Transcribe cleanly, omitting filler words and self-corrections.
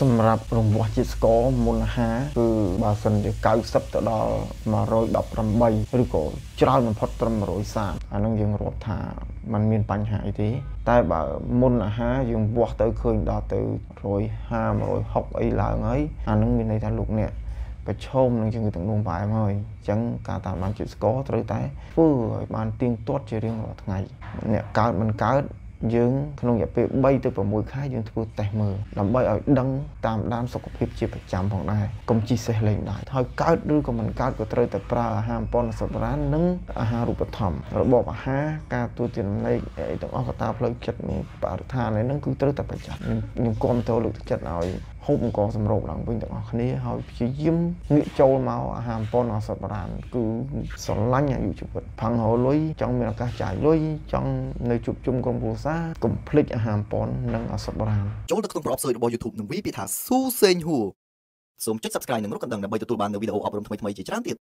សម្រាប់រង្វាស់ជាតិស្ករមុនអាហារគឺបើសិនជា90ទៅដល់118ឬក៏ច្រើនបំផុតត្រឹម130អានឹងយើងរាប់ថាมันមានបញ្ហាអីទេតែបើមុនអាហារយើងវាស់ទៅឃើញដល់ទៅ150 160អីឡើងហើយអានឹងមានន័យថាលោកអ្នកប្រឈមនឹងជំងឺទឹកនោមផ្អែមហើយអញ្ចឹងការតាមដានជាតិស្ករត្រូវតែធ្វើឲ្យបានទៀងទាត់ជារៀងរាល់ថ្ងៃអ្នកកើតមិនកើតយើងក្នុងរយៈពេល3ទៅ6ខែយើងធ្វើតេស្តមើលដើម្បីឲ្យដឹងតាមដានសុខភាពជាប្រចាំផងដែរកុំជិះសេះលេងដែរហើយកើតឬក៏មិនកើតក៏ត្រូវតែប្រើអាហារបំពន់សត្វបុរាណនិងអាហាររូបត្ថម្ភរបបអាហារការទទួលទានចំណីទាំងអស់កត្តាផ្លូវចិត្តនិងបរិស្ថានហ្នឹងគឺត្រូវតែប្រយ័ត្នខ្ញុំគាំទ្រលើកទឹកចិត្តឲ្យហូបអង្គសម្រូបឡើងវិញទាំងអស់គ្នាហើយព្យាយាមងាកចូលមកអាហារបំពន់សត្វបុរាណគឺស្រឡាញ់អាយុជីវិតផឹងរលុយចង់មានឱកាសចាយលុយចង់នៅជួបជុំក្រុមគ្រួសារកុំភ្លេចអាហារបំពន់និងសត្វបុរាណចូលទៅក្នុងប្រអប់សើចរបស់ YouTube និងវាយពាក្យថាស៊ូសេងហួរសូមចុច Subscribe និងរូបកណ្ដឹងដើម្បីទទួលបាននូវវីដេអូអប់រំថ្មីៗជាច្រើនទៀត